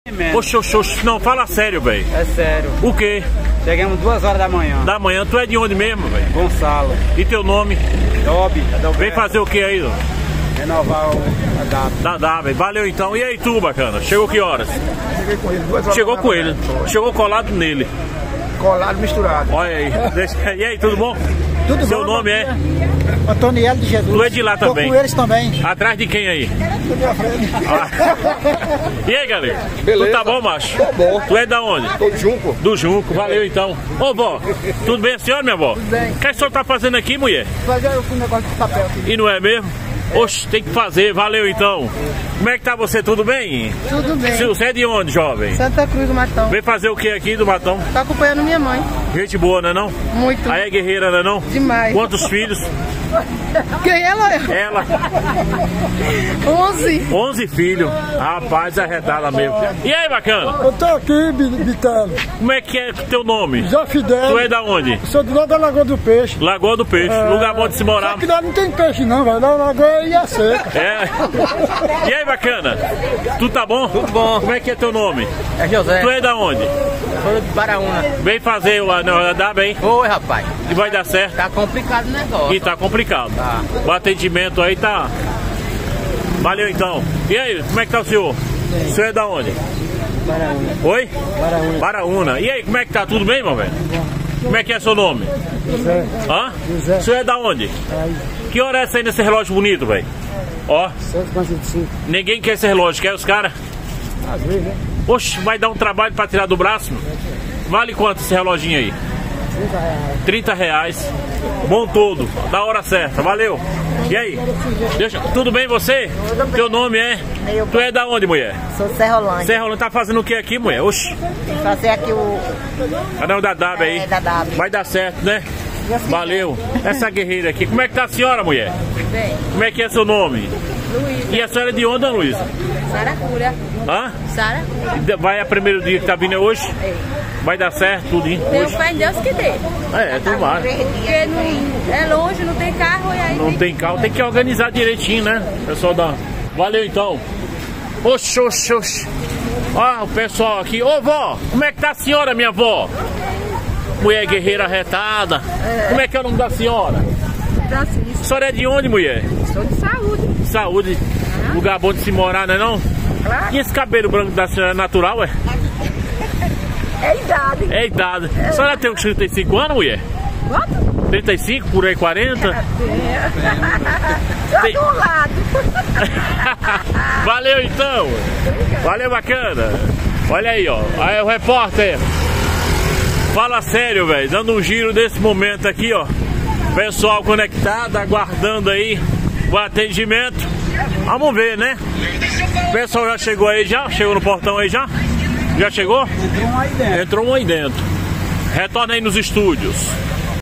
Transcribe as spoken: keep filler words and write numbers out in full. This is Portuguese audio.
Oxe, oxe, oxe, não, fala sério, velho. É sério. O quê? Chegamos duas horas da manhã. Da manhã, tu é de onde mesmo, velho? Gonçalo. E teu nome? Dob. Vem fazer o que aí, ó? Renovar o a data. Dá, dá, velho. Valeu então. E aí tu, bacana? Chegou que horas? Cheguei com ele, duas horas. Chegou com ele. Chegou colado nele. Colado, misturado. Olha aí. Deixa- E aí, tudo bom? Tudo Seu bom, nome é? Antoniel de Jesus. Tu é de lá Tô também? com eles também. Atrás de quem aí? Ah. E aí, galera? Beleza. Tu tá bom, macho? Tô bom. Tu é da onde? Tô de Junco. Do Junco, valeu então. Ô, vó, tudo bem a senhora, minha avó? Tudo bem. O que a senhora tá fazendo aqui, mulher? Fazer um negócio de papel aqui. E não é mesmo? Oxe, tem que fazer, valeu então. Como é que tá você, tudo bem? Tudo bem. Você é de onde, jovem? Santa Cruz do Matão. Vem fazer o que aqui do Matão? Tá acompanhando minha mãe. Gente boa, né não? Muito. Aí é guerreira, né não? Demais. Quantos filhos? Quem ela é? Ela, onze. onze filhos. Rapaz, arretada mesmo. E aí, bacana? Eu tô aqui, Bitelo. Como é que é teu nome? Zé Fidel. Tu é da onde? Sou do lado da Lagoa do Peixe. Lagoa do Peixe, É. lugar bom de se morar. Só que lá não tem peixe não, velho. Lá na Lagoa ia seca. É. E aí, bacana? Tu tá bom? Tudo bom. Como é que é teu nome? É José. Tu é da onde? Sou de Baraúna. Vem fazer o anel, dá bem? Oi, rapaz. E vai dar certo? Tá complicado o negócio. E tá complicado. Tá. O atendimento aí tá. Valeu então. E aí, como é que tá o senhor? O senhor é da onde? Baraúna. Oi? Baraúna. Baraúna. E aí, como é que tá? Tudo bem, meu velho? Como é que é seu nome? José. Hã? José. O senhor é da onde? Aí, Que hora é essa aí nesse relógio bonito, velho? Ó, cento e quarenta e cinco. ninguém quer esse relógio, quer os caras? Às vezes, né? Oxe, vai dar um trabalho pra tirar do braço? Meu? Vale quanto esse reloginho aí? trinta reais. trinta reais. Bom todo, da hora certa, valeu. E aí? Deixa, tudo bem você? Teu nome é? Eu. Tu é da onde, mulher? Sou Serrolândia. Serra Rolândia tá fazendo o que aqui, mulher? Oxe, Fazer aqui o... canal da W aí. É, da W. Vai dar certo, né? Valeu. Essa guerreira aqui. Como é que tá a senhora, mulher? Bem, Como é que é seu nome? Luísa. E a senhora é de onde, Ana Luísa? Saracura. Hã? Saracura. Vai a primeiro dia que tá vindo é hoje? Vai dar certo, tudo hein? Meu Hoje. pai, Deus que dê. É, tudo mais. Porque não, é longe, não tem carro e aí Não tem carro, tem que organizar direitinho, né? Pessoal da. Valeu então. Oxe, oxe, oxe. Ó, o pessoal aqui. Ô vó, como é que tá a senhora, minha avó? Mulher guerreira retada. Como é que é o nome da senhora? Francisco. A senhora é de onde, mulher? Sou de saúde. Saúde. Lugar bom de se morar, não é não? Claro. E esse cabelo branco da senhora é natural, é? É idade. É idade. A senhora tem uns trinta e cinco anos, mulher? Quanto? trinta e cinco, por aí quarenta? Só Tem- de um lado. Valeu então. Valeu, bacana. Olha aí, ó. Aí o repórter. Fala sério, velho. Dando um giro nesse momento aqui, ó. Pessoal conectado, aguardando aí o atendimento. Vamos ver, né? O pessoal já chegou aí já? Chegou no portão aí já? Já chegou? Entrou um aí dentro. Entrou um aí dentro. Retorna aí nos estúdios.